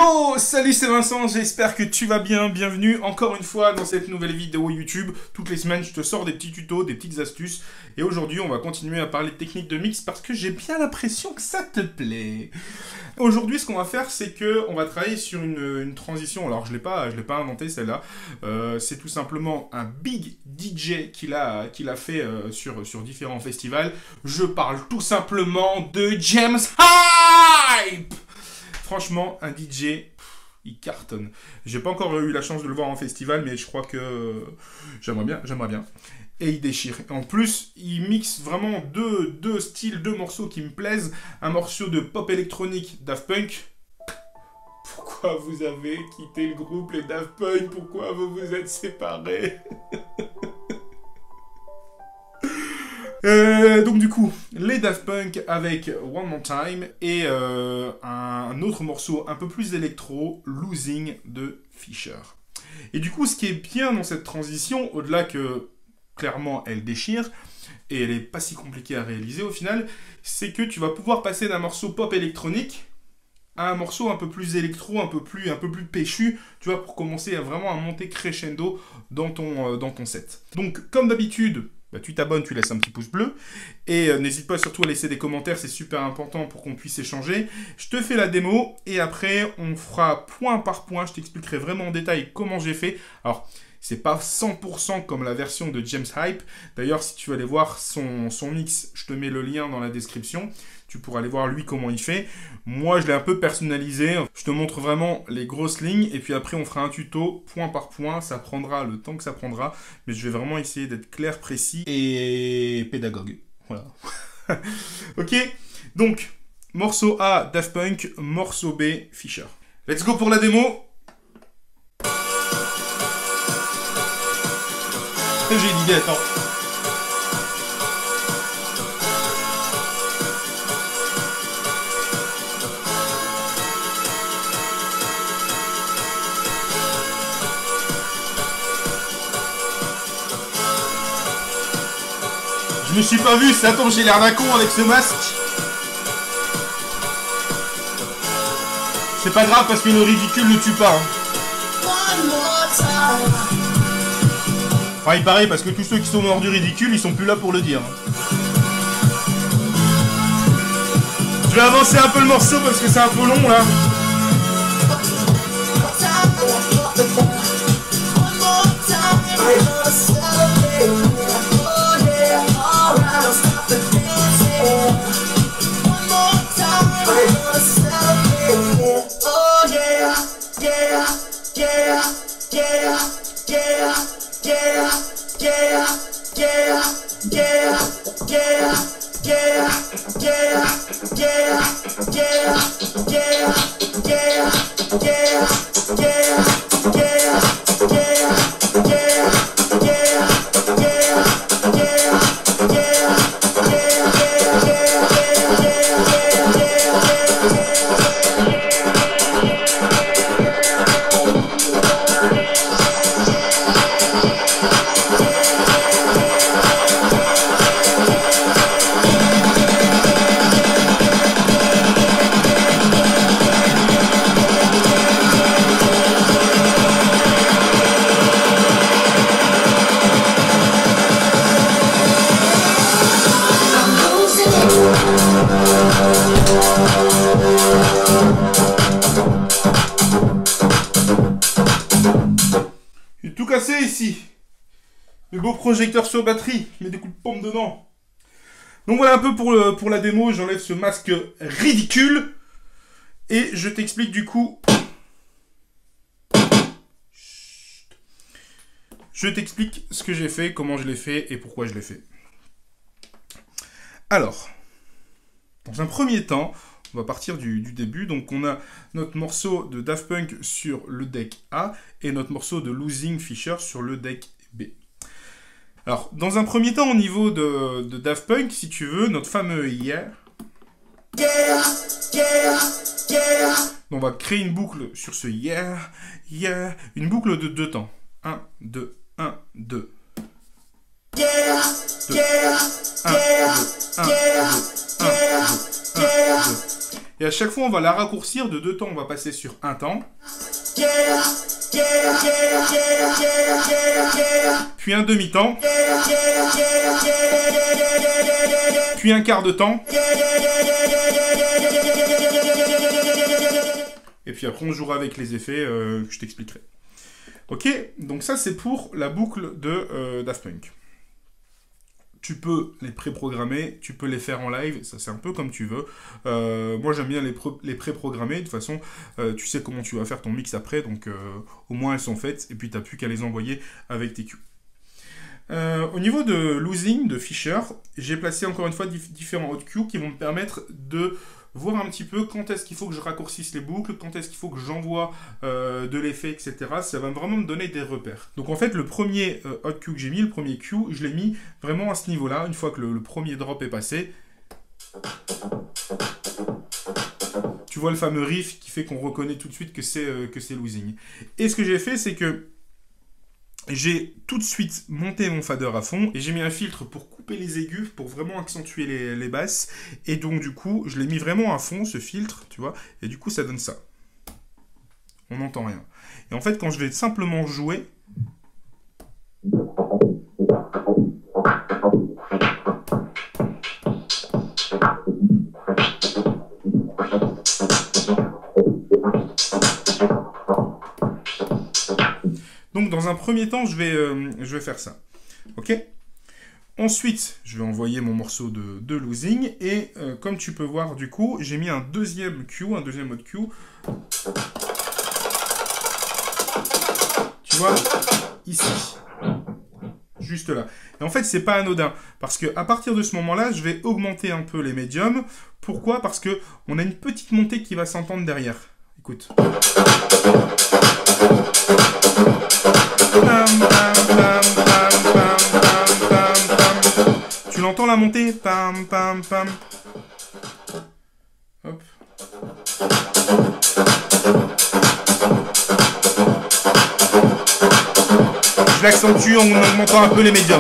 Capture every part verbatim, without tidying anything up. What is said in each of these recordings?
Yo, salut, c'est Vincent, j'espère que tu vas bien. Bienvenue encore une fois dans cette nouvelle vidéo YouTube. Toutes les semaines, je te sors des petits tutos, des petites astuces. Et aujourd'hui, on va continuer à parler de techniques de mix parce que j'ai bien l'impression que ça te plaît. Aujourd'hui, ce qu'on va faire, c'est que on va travailler sur une, une transition. Alors, je l'ai pas, je l'ai pas inventé celle-là. Euh, c'est tout simplement un big D J qu'il a, qu'il a fait euh, sur, sur différents festivals. Je parle tout simplement de James Hype. Franchement, un D J, pff, il cartonne. J'ai pas encore eu la chance de le voir en festival, mais je crois que euh, j'aimerais bien, j'aimerais bien. Et il déchire. En plus, il mixe vraiment deux, deux styles, deux morceaux qui me plaisent. Un morceau de pop électronique Daft Punk. Pourquoi vous avez quitté le groupe, les Daft Punk? Pourquoi vous vous êtes séparés? Euh, donc du coup, les Daft Punk avec One More Time et euh, un autre morceau un peu plus électro, Losing de Fisher. Et du coup, ce qui est bien dans cette transition, au-delà que clairement elle déchire, et elle est pas si compliquée à réaliser au final, c'est que tu vas pouvoir passer d'un morceau pop électronique à un morceau un peu plus électro, un peu plus, un peu plus péchu, tu vois, pour commencer à vraiment à monter crescendo dans ton, euh, dans ton set. Donc, comme d'habitude, bah, tu t'abonnes, tu laisses un petit pouce bleu. Et euh, n'hésite pas surtout à laisser des commentaires, c'est super important pour qu'on puisse échanger. Je te fais la démo et après, on fera point par point. Je t'expliquerai vraiment en détail comment j'ai fait. Alors, c'est pas cent pour cent comme la version de James Hype. D'ailleurs, si tu veux aller voir son, son mix, je te mets le lien dans la description. Tu pourras aller voir lui comment il fait. Moi, je l'ai un peu personnalisé. Je te montre vraiment les grosses lignes. Et puis après, on fera un tuto point par point. Ça prendra le temps que ça prendra. Mais je vais vraiment essayer d'être clair, précis et pédagogue. Voilà. Ok. Donc, morceau A, Daft Punk. Morceau B, Fisher. Let's go pour la démo. J'ai une idée, attends. Je me suis pas vu, ça tombe, j'ai l'air d'un con avec ce masque. C'est pas grave parce que le ridicule ne tue pas. Hein. Enfin, il paraît parce que tous ceux qui sont morts du ridicule, ils sont plus là pour le dire. Je vais avancer un peu le morceau parce que c'est un peu long là. J'ai tout cassé ici. Le beau projecteur sur batterie, je mets des coups de pompe dedans. Donc voilà un peu pour, le, pour la démo, j'enlève ce masque ridicule. Et je t'explique du coup... Je t'explique ce que j'ai fait, comment je l'ai fait et pourquoi je l'ai fait. Alors, dans un premier temps, on va partir du, du début. Donc on a notre morceau de Daft Punk sur le deck A et notre morceau de Losing Fisher sur le deck B. Alors, dans un premier temps, au niveau de, de Daft Punk, si tu veux, notre fameux Yeah. Yeah, yeah, yeah. On va créer une boucle sur ce Yeah, Yeah, une boucle de deux temps. un, deux, un, deux. Yeah, yeah, yeah, yeah, yeah. Et à chaque fois, on va la raccourcir de deux temps. On va passer sur un temps. Puis un demi-temps. Puis un quart de temps. Et puis après, on jouera avec les effets euh, que je t'expliquerai. Ok, donc ça, c'est pour la boucle de euh, Daft Punk. Tu peux les pré-programmer, tu peux les faire en live, ça c'est un peu comme tu veux. Euh, moi j'aime bien les, les pré-programmer, de toute façon euh, tu sais comment tu vas faire ton mix après, donc euh, au moins elles sont faites, et puis tu n'as plus qu'à les envoyer avec tes cues. Euh, au niveau de losing, de Fisher, j'ai placé encore une fois dif différents hot cues qui vont me permettre de voir un petit peu quand est-ce qu'il faut que je raccourcisse les boucles, quand est-ce qu'il faut que j'envoie euh, de l'effet, et cetera. Ça va vraiment me donner des repères. Donc en fait, le premier euh, hot cue que j'ai mis, le premier cue, je l'ai mis vraiment à ce niveau-là. Une fois que le, le premier drop est passé, tu vois le fameux riff qui fait qu'on reconnaît tout de suite que c'est euh, que c'est losing. Et ce que j'ai fait, c'est que j'ai tout de suite monté mon fader à fond et j'ai mis un filtre pour couper les aigus, pour vraiment accentuer les, les basses. Et donc du coup, je l'ai mis vraiment à fond, ce filtre, tu vois. Et du coup, ça donne ça. On n'entend rien. Et en fait, quand je vais simplement jouer... Donc, dans un premier temps, je vais, euh, je vais faire ça. Ok ? Ensuite, je vais envoyer mon morceau de, de losing. Et euh, comme tu peux voir, du coup, j'ai mis un deuxième cue, un deuxième mode cue. Tu vois ? Ici. Juste là. Et en fait, c'est pas anodin. Parce que à partir de ce moment-là, je vais augmenter un peu les médiums. Pourquoi ? Parce que on a une petite montée qui va s'entendre derrière. Écoute. Tu l'entends la montée? Pam, pam, pam. Hop. Je l'accentue en augmentant un peu les médiums.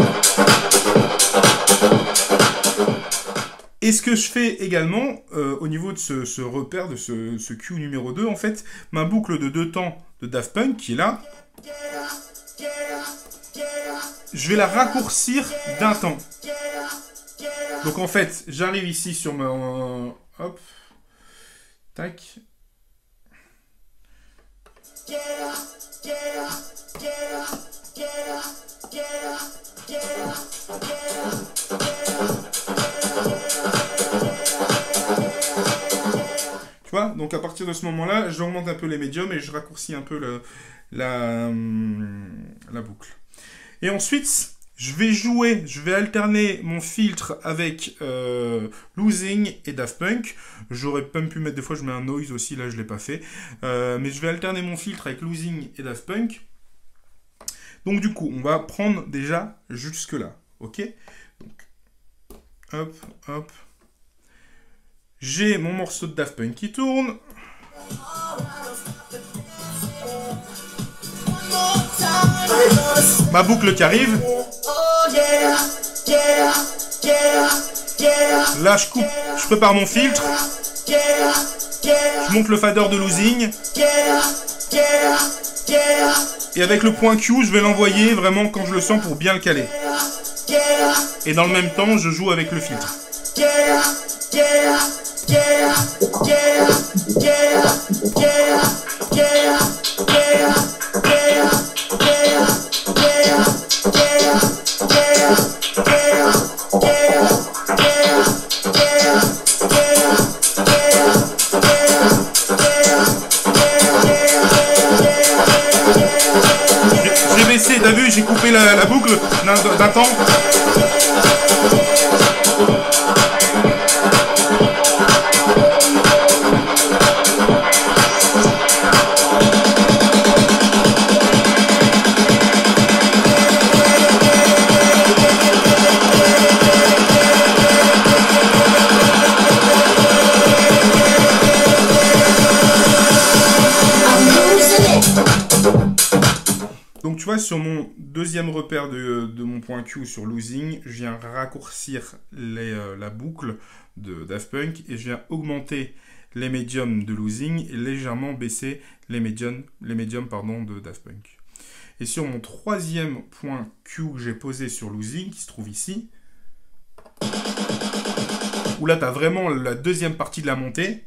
Et ce que je fais également, euh, au niveau de ce, ce repère, de ce, ce cue numéro deux, en fait, ma boucle de deux temps de Daft Punk, qui est là, je vais la raccourcir d'un temps. Donc en fait, j'arrive ici sur mon... Hop. Tac. Tu vois, donc à partir de ce moment-là, j'augmente un peu les médiums et je raccourcis un peu le, la, la boucle. Et ensuite, je vais jouer, je vais alterner mon filtre avec euh, losing et Daft Punk. J'aurais pas pu mettre, des fois je mets un noise aussi, là je l'ai pas fait. Euh, mais je vais alterner mon filtre avec losing et Daft Punk. Donc du coup, on va prendre déjà jusque là, ok? Donc, hop, hop. J'ai mon morceau de Daft Punk qui tourne. Ma boucle qui arrive. Là, je coupe, je prépare mon filtre. Je monte le fader de losing. Et avec le point Q, je vais l'envoyer vraiment quand je le sens pour bien le caler. Et dans le même temps, je joue avec le filtre. J'ai baissé, t'as vu, j'ai coupé la, la boucle d'un temps. vois, sur mon deuxième repère de, de mon point Q sur losing, je viens raccourcir les, euh, la boucle de Daft Punk et je viens augmenter les médiums de losing et légèrement baisser les médiums, les médiums pardon, de Daft Punk. Et sur mon troisième point Q que j'ai posé sur losing, qui se trouve ici, où là tu as vraiment la deuxième partie de la montée,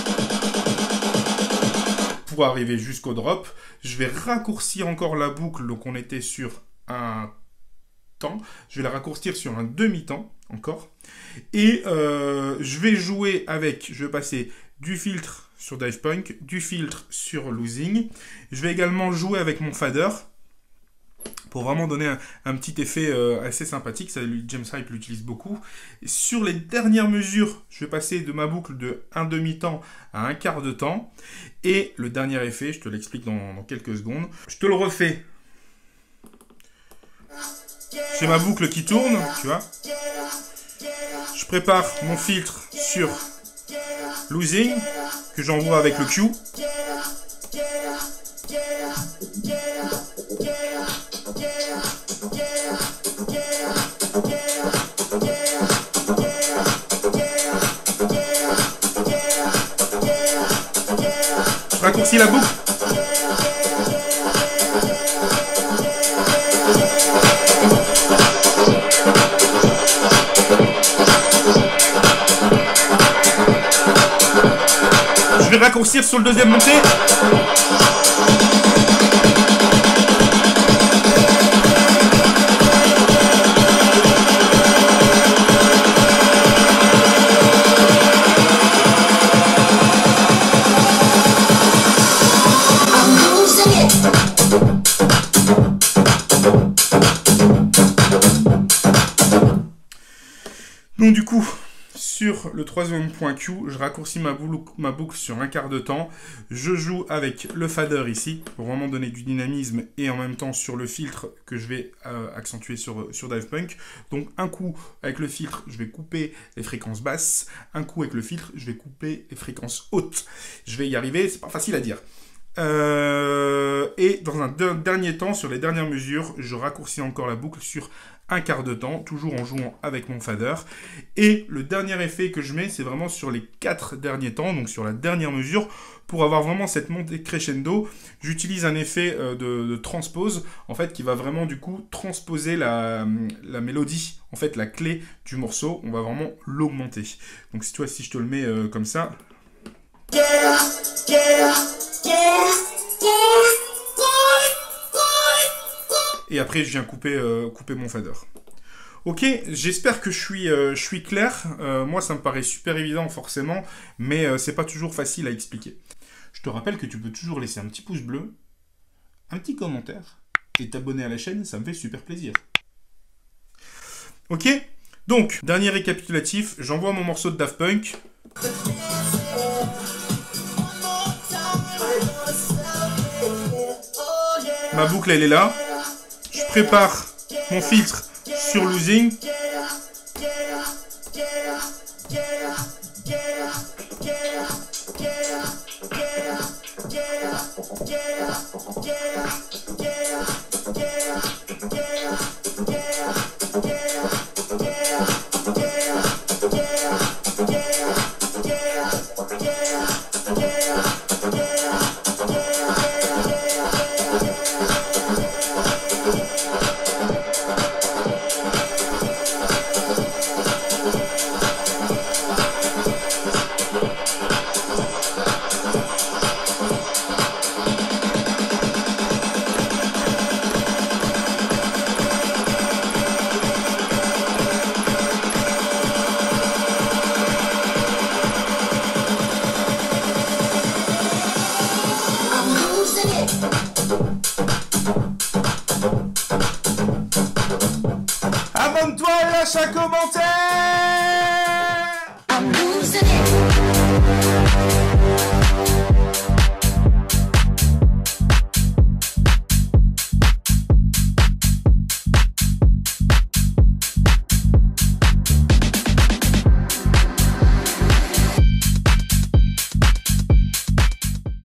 pour arriver jusqu'au drop, je vais raccourcir encore la boucle, donc on était sur un temps, je vais la raccourcir sur un demi-temps encore, et euh, je vais jouer avec, je vais passer du filtre sur Daft Punk, du filtre sur losing, je vais également jouer avec mon fader, pour vraiment donner un, un petit effet euh, assez sympathique, ça, James Hype l'utilise beaucoup. Et sur les dernières mesures, je vais passer de ma boucle de un demi-temps à un quart de temps. Et le dernier effet, je te l'explique dans, dans quelques secondes. Je te le refais. J'ai ma boucle qui tourne, tu vois. Je prépare mon filtre sur losing, que j'envoie avec le Q. Je raccourcis la boucle. Je vais raccourcir sur le deuxième montée. Donc du coup, sur le troisième point Q, je raccourcis ma boucle, ma boucle sur un quart de temps. Je joue avec le fader ici, pour vraiment donner du dynamisme, et en même temps sur le filtre que je vais euh, accentuer sur, sur Daft Punk. Donc un coup avec le filtre, je vais couper les fréquences basses. Un coup avec le filtre, je vais couper les fréquences hautes. Je vais y arriver, c'est pas facile à dire. Euh, et dans un de dernier temps, sur les dernières mesures, je raccourcis encore la boucle sur un quart de temps, toujours en jouant avec mon fader. Et le dernier effet que je mets, c'est vraiment sur les quatre derniers temps, donc sur la dernière mesure, pour avoir vraiment cette montée crescendo. J'utilise un effet euh, de, de transpose, en fait, qui va vraiment du coup transposer la, la mélodie, en fait, la clé du morceau. On va vraiment l'augmenter. Donc si tu vois, si je te le mets euh, comme ça. Yeah, yeah, yeah, yeah. Et après, je viens couper, euh, couper mon fader. Ok, j'espère que je suis, euh, je suis clair. Euh, moi, ça me paraît super évident, forcément, mais euh, c'est pas toujours facile à expliquer. Je te rappelle que tu peux toujours laisser un petit pouce bleu, un petit commentaire, et t'abonner à la chaîne, ça me fait super plaisir. Ok, donc, dernier récapitulatif, j'envoie mon morceau de Daft Punk. Ma boucle, elle est là. Je prépare mon filtre sur losing.